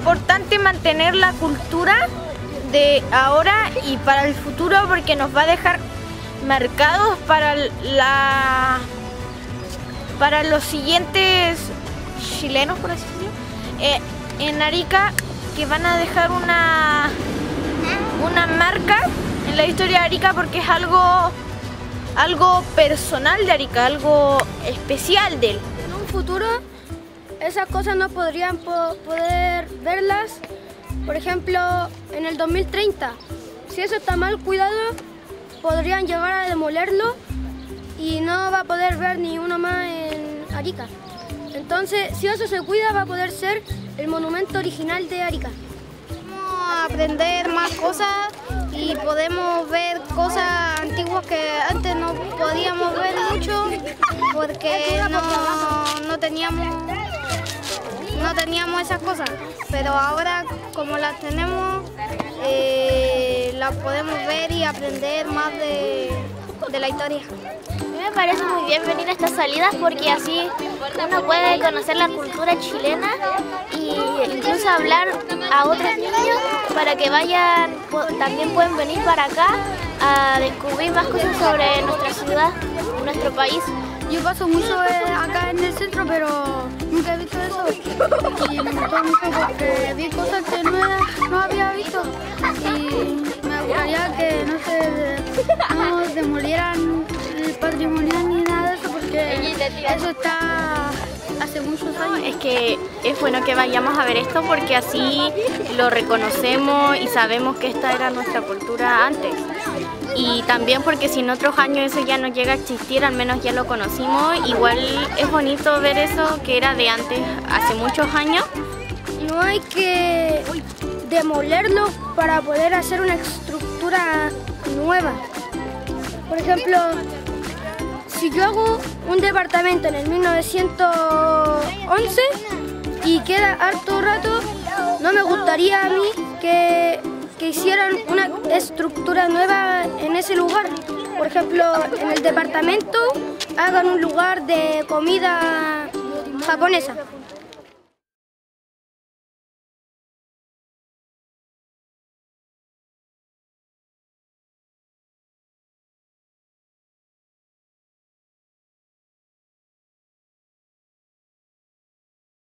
importante mantener la cultura de ahora y para el futuro, porque nos va a dejar marcados para los siguientes chilenos, por así decirlo, en Arica, que van a dejar una marca en la historia de Arica, porque es algo personal de Arica, algo especial de él. En un futuro esas cosas no podrían poder verlas, por ejemplo, en el 2030. Si eso está mal cuidado, podrían llegar a demolerlo y no va a poder ver ni uno más en Arica. Entonces, si eso se cuida, va a poder ser el monumento original de Arica. Vamos a aprender más cosas y podemos ver cosas antiguas que antes no podíamos ver mucho porque no teníamos esas cosas, pero ahora como las tenemos las podemos ver y aprender más de la historia. A mí me parece muy bien venir a estas salidas porque así uno puede conocer la cultura chilena e incluso hablar a otros niños para que vayan, también pueden venir para acá a descubrir más cosas sobre nuestra ciudad, nuestro país. Yo paso mucho acá en el centro, pero nunca he visto eso y me gustó mucho porque vi cosas que no había visto y me gustaría que no demolieran el patrimonio ni nada de eso, porque eso está hace muchos años. Es que es bueno que vayamos a ver esto porque así lo reconocemos y sabemos que esta era nuestra cultura antes. Y también porque si en otros años eso ya no llega a existir, al menos ya lo conocimos. Igual es bonito ver eso que era de antes, hace muchos años. No hay que demolerlo para poder hacer una estructura nueva. Por ejemplo, si yo hago un departamento en el 1911 y queda harto rato, no me gustaría a mí que hicieran una estructura nueva en ese lugar. Por ejemplo, en el departamento hagan un lugar de comida japonesa.